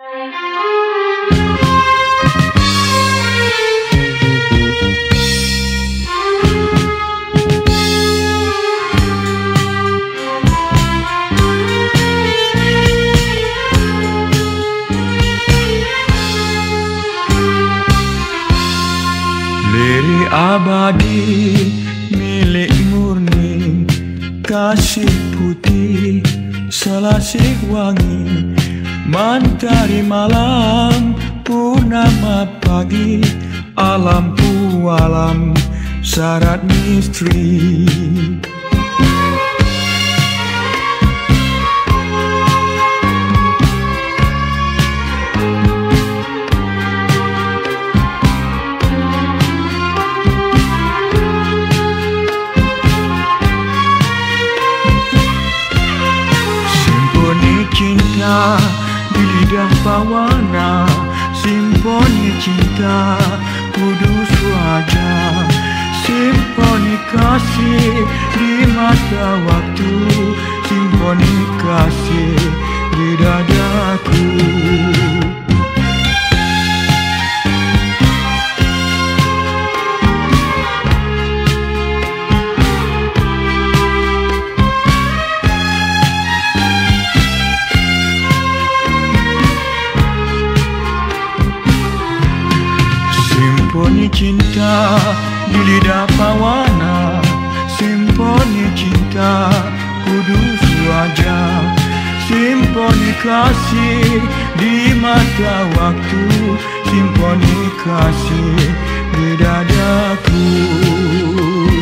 Lirik abadi milik murni, kasih putih selasih wangi, mentari malam purnama pagi, alam pualam syarat misteri. Cinta di lidah bawana, simfoni cinta kudus wajah, simfoni kasih di mata waktu, simfoni kasih di dadaku. Simfoni cinta di lidah bawana, simfoni cinta kudus wajah, simfoni kasih di mata waktu, simfoni kasih di dadaku.